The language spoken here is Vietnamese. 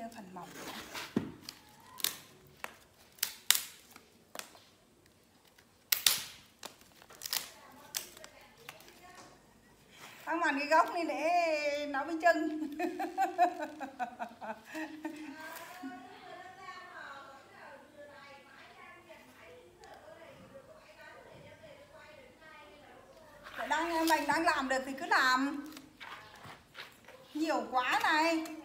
phần mỏng này. Tăng bằng cái góc này để nó mới chưng. Mình đang làm được thì cứ làm. Nhiều quá này.